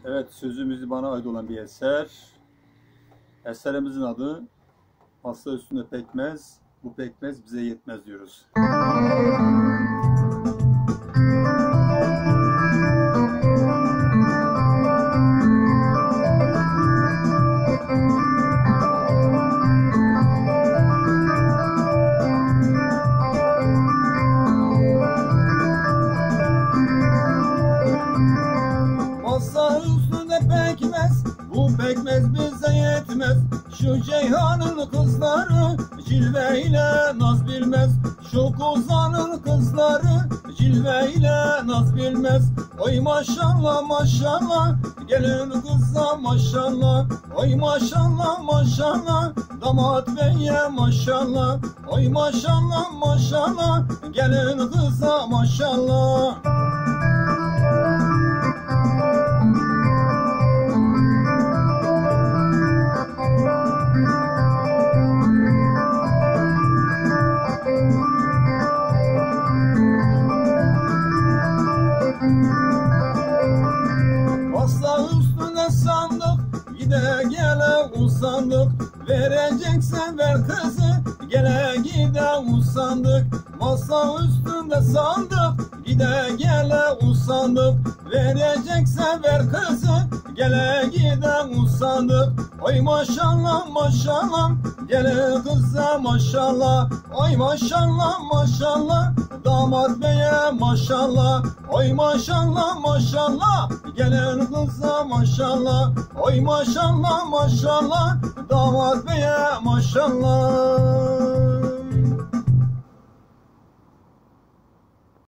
Evet, sözümüzü bana ait olan bir eser. Eserimizin adı Masa Üstünde Pekmez, Bu Pekmez Bize Yetmez diyoruz. Masa üstünde pekmez, bu pekmez bize yetmez. Şu Ceyhan'ın kızları cilveyle naz bilmez. Şu Kozan'ın kızları cilveyle naz bilmez. Oy maşallah maşallah, gelin kıza maşallah. Oy maşallah maşallah, damat beye maşallah. Oy maşallah maşallah, gelin kıza maşallah. Masa üstüne sandık, gide gele usandık. Vereceksen ver kızı, gele gide usandık. Masa üstünde sandık, gide gele usandık. Vereceksen ver kızı, gele gide usandık. Oy maşallah maşallah, gele kıza maşallah. Oy maşallah maşallah, damat beye maşallah. Oy maşallah maşallah, gelen kıza maşallah. Oy maşallah maşallah, damat beye maşallah.